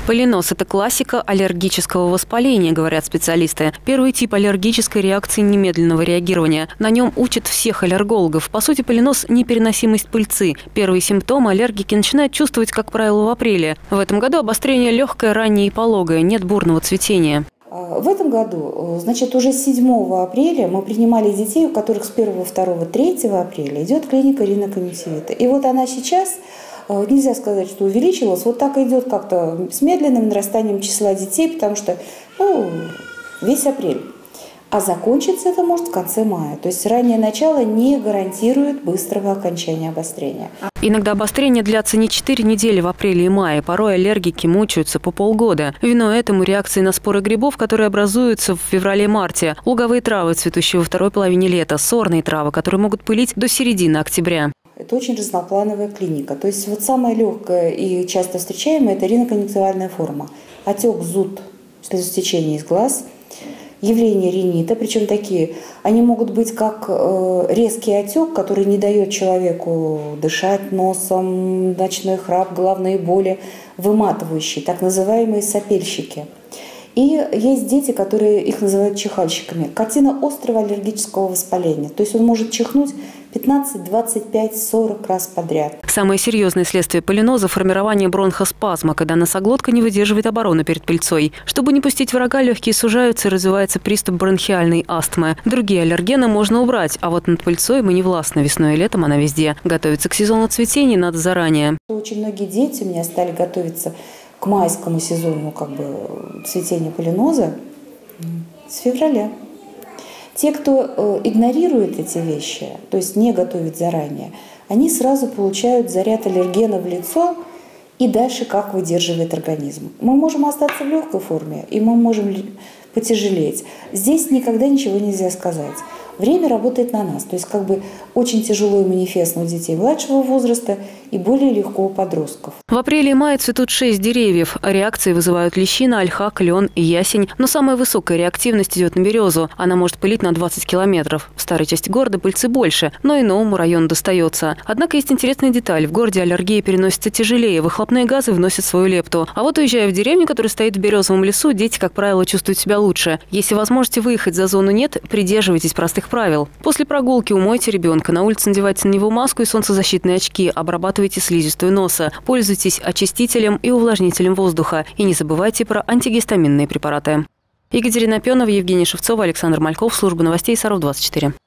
Поленос – это классика аллергического воспаления, говорят специалисты. Первый тип аллергической реакции немедленного реагирования. На нем учат всех аллергологов. По сути, поленос – непереносимость пыльцы. Первые симптомы аллергики начинают чувствовать, как правило, в апреле. В этом году обострение легкое, раннее и пологое, нет бурного цветения. В этом году, значит, уже с 7 апреля мы принимали детей, у которых с 1, 2, 3 апреля идет клиника риноконъюнктивита. И вот она сейчас, нельзя сказать, что увеличилась, вот так идет как-то с медленным нарастанием числа детей, потому что весь апрель. А закончится это может в конце мая. То есть раннее начало не гарантирует быстрого окончания обострения. Иногда обострения длятся не 4 недели в апреле и мае. Порой аллергики мучаются по полгода. Виной этому реакции на споры грибов, которые образуются в феврале-марте. Луговые травы, цветущие во второй половине лета. Сорные травы, которые могут пылить до середины октября. Это очень разноплановая клиника. То есть вот самая легкая и часто встречаемая – это риноконъюнктивальная форма. Отек, зуд, слезотечение из глаз – явления ринита, причем такие, они могут быть как резкий отек, который не дает человеку дышать носом, ночной храп, головные боли, выматывающие, так называемые сопельщики. И есть дети, которые их называют чихальщиками. Картина острого аллергического воспаления. То есть он может чихнуть 15, 25, 40 раз подряд. Самое серьезное следствие поленоза – формирование бронхоспазма, когда носоглотка не выдерживает обороны перед пыльцой. Чтобы не пустить врага, легкие сужаются и развивается приступ бронхиальной астмы. Другие аллергены можно убрать, а вот над пыльцой мы не властны. Весной и летом она везде. Готовиться к сезону цветения надо заранее. Очень многие дети у меня стали готовиться к майскому сезону цветения поленоза с февраля. Те, кто игнорирует эти вещи, то есть не готовит заранее, они сразу получают заряд аллергена в лицо и дальше как выдерживает организм. Мы можем остаться в легкой форме, и мы можем потяжелеть. Здесь никогда ничего нельзя сказать. Время работает на нас. То есть очень тяжелый манифест у детей младшего возраста и более легко у подростков. В апреле и мае цветут 6 деревьев. Реакции вызывают лещина, ольха, клен и ясень. Но самая высокая реактивность идет на березу. Она может пылить на 20 километров. В старой части города пыльцы больше, но иному району достается. Однако есть интересная деталь. В городе аллергия переносится тяжелее. Выхлопные газы вносят свою лепту. А вот уезжая в деревню, которая стоит в березовом лесу, дети, как правило, чувствуют себя лучше. Если возможности выехать за зону нет, придерживайтесь простых правил. После прогулки умойте ребенка. На улице надевайте на него маску и солнцезащитные очки. Обрабатывайте слизистую носа. Пользуйтесь очистителем и увлажнителем воздуха. И не забывайте про антигистаминные препараты. Екатерина Пенова, Евгения Шевцова, Александр Мальков. Служба новостей Саров 24.